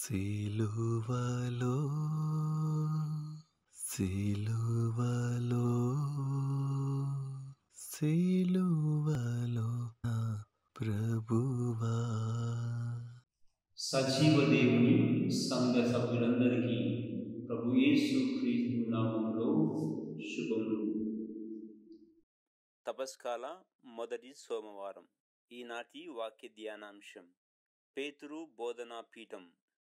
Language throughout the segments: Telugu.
సిలువలో సిలువలో సిలువలో నా ప్రభువా. సజీవ దేవుని సంఘ సభ్యులందరికీ ప్రభు యేసు క్రీస్తు నామములో శుభములు. తపస్కాల మొదటి సోమవారం. ఈనాటి వాక్య ధ్యానాంశం పేతురు బోధనా పీఠం.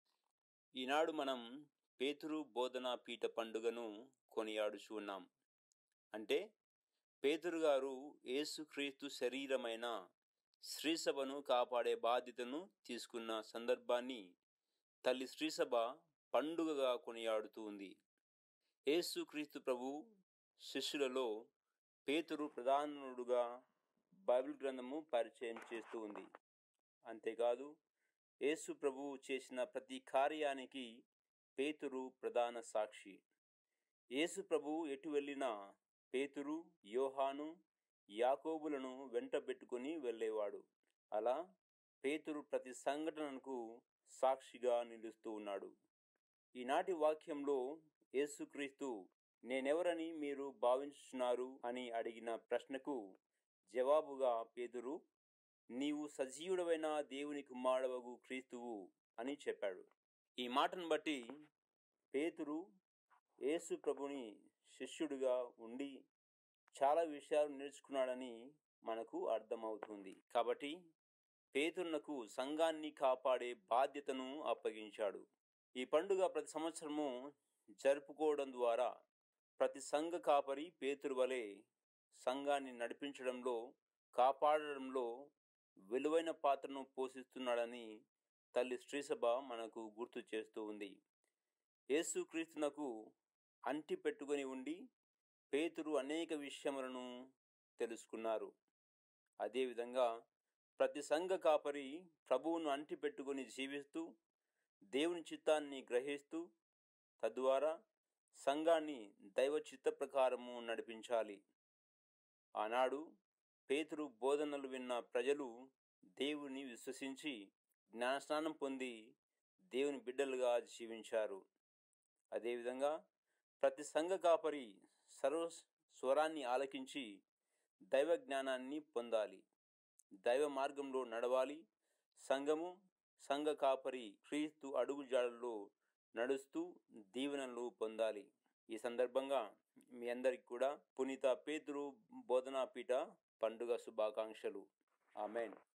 ఈనాడు మనం పేతురు బోధనా పీఠ పండుగను కొనియాడుచు ఉన్నాం. అంటే పేతురు గారు యేసుక్రీస్తు శరీరమైన శ్రీసభను కాపాడే బాధ్యతను తీసుకున్న సందర్భాన్ని తల్లి శ్రీసభ పండుగగా కొనియాడుతూ ఉంది. యేసుక్రీస్తు ప్రభు శిష్యులలో పేతురు ప్రధానుడుగా బైబిల్ గ్రంథము పరిచయం చేస్తూ ఉంది. అంతేకాదు యేసు ప్రభువు చేసిన ప్రతి కార్యానికి పేతురు ప్రధాన సాక్షి. యేసు ప్రభువు ఎటు వెళ్ళినా పేతురు, యోహాను, యాకోబులను వెంటబెట్టుకుని వెళ్ళేవాడు. అలా పేతురు ప్రతి సంఘటనకు సాక్షిగా నిలుస్తూ ఉన్నాడు. ఈనాటి వాక్యంలో యేసుక్రీస్తు నేనెవరని మీరు భావించుచున్నారు అని అడిగిన ప్రశ్నకు జవాబుగా పేతురు, నీవు సజీవుడవైన దేవుని కుమారుడవగు క్రీస్తువు అని చెప్పాడు. ఈ మాటను బట్టి పేతురు యేసు ప్రభుని శిష్యుడిగా ఉండి చాలా విషయాలు నేర్చుకున్నాడని మనకు అర్థమవుతుంది. కాబట్టి పేతురునకు సంఘాన్ని కాపాడే బాధ్యతను అప్పగించాడు. ఈ పండుగ ప్రతి సంవత్సరము జరుపుకోవడం ద్వారా ప్రతి సంఘ కాపరి పేతురు వలె సంఘాన్ని నడిపించడంలో, కాపాడడంలో విలువైన పాత్రను పోషిస్తున్నాడని తల్లి శ్రీసభ మనకు గుర్తు చేస్తూ ఉంది. యేసుక్రీస్తునకు అంటి పెట్టుకొని ఉండి పేతురు అనేక విషయములను తెలుసుకున్నారు. అదేవిధంగా ప్రతి సంఘ కాపరి ప్రభువును అంటి పెట్టుకొని జీవిస్తూ దేవుని చిత్తాన్ని గ్రహిస్తూ తద్వారా సంఘాన్ని దైవ చిత్త ప్రకారము నడిపించాలి. ఆనాడు పేతురు బోధనలు విన్న ప్రజలు దేవుని విశ్వసించి జ్ఞానస్నానం పొంది దేవుని బిడ్డలుగా జీవించారు. అదేవిధంగా ప్రతి సంఘ కాపరి స్వరాన్ని ఆలకించి దైవ జ్ఞానాన్ని పొందాలి, దైవ మార్గంలో నడవాలి. సంఘము, సంఘ కాపరి క్రీస్తు అడుగుజాడల్లో నడుస్తూ దీవెనలు పొందాలి. ఈ సందర్భంగా మీ అందరికి కూడా పునీత పేతురు బోధనా పీఠ పండుగ శుభాకాంక్షలు. ఆమెన్.